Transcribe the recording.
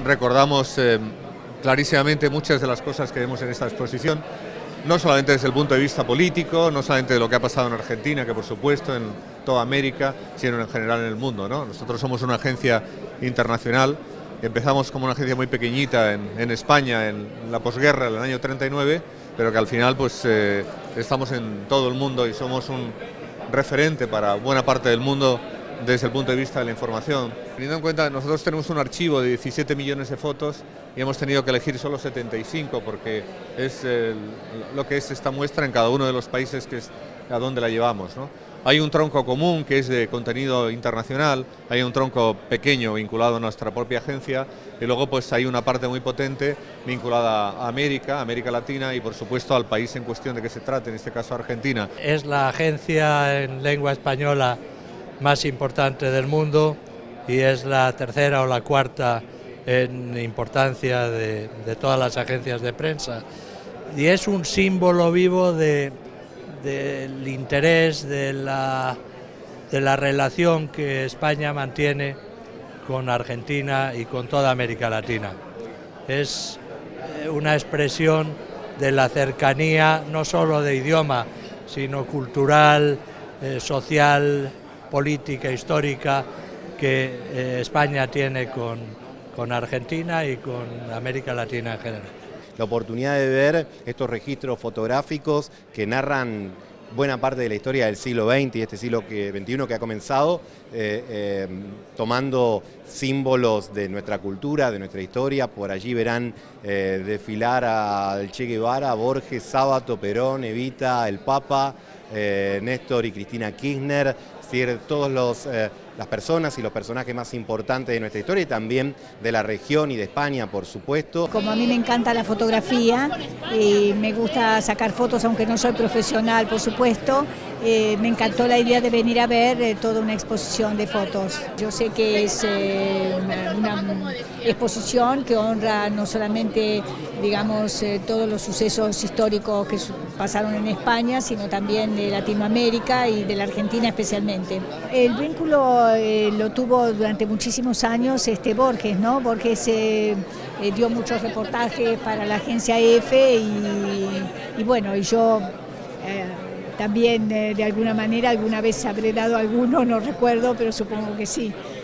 recordamos clarísimamente muchas de las cosas que vemos en esta exposición, no solamente desde el punto de vista político, no solamente de lo que ha pasado en Argentina, que por supuesto en toda América, sino en general en el mundo, ¿no? Nosotros somos una agencia internacional, empezamos como una agencia muy pequeñita en España en la posguerra, en el año 39, pero que al final pues estamos en todo el mundo y somos un referente para buena parte del mundo desde el punto de vista de la información. Teniendo en cuenta que nosotros tenemos un archivo de 17 millones de fotos y hemos tenido que elegir solo 75 porque es lo que es esta muestra en cada uno de los países que es a donde la llevamos, ¿no? Hay un tronco común que es de contenido internacional, hay un tronco pequeño vinculado a nuestra propia agencia y luego pues hay una parte muy potente vinculada a América Latina y por supuesto al país en cuestión de que se trate, en este caso Argentina. Es la agencia en lengua española más importante del mundo y es la tercera o la cuarta en importancia de todas las agencias de prensa y es un símbolo vivo del interés, de la relación que España mantiene con Argentina y con toda América Latina. Es una expresión de la cercanía no solo de idioma, sino cultural, social, política, histórica que España tiene con Argentina y con América Latina en general. La oportunidad de ver estos registros fotográficos que narran buena parte de la historia del siglo XX y este siglo XXI que ha comenzado, tomando símbolos de nuestra cultura, de nuestra historia. Por allí verán desfilar al Che Guevara, Borges, Sábato, Perón, Evita, el Papa, Néstor y Cristina Kirchner, es decir, todas las personas y los personajes más importantes de nuestra historia y también de la región y de España, por supuesto. Como a mí me encanta la fotografía y me gusta sacar fotos, aunque no soy profesional, por supuesto, me encantó la idea de venir a ver toda una exposición de fotos. Yo sé que es una exposición que honra no solamente, digamos, todos los sucesos históricos que pasaron en España, sino también de Latinoamérica y de la Argentina especialmente. El vínculo lo tuvo durante muchísimos años Borges, ¿no? Borges dio muchos reportajes para la agencia EFE y bueno, y yo también de alguna manera alguna vez habré dado alguno, no recuerdo, pero supongo que sí.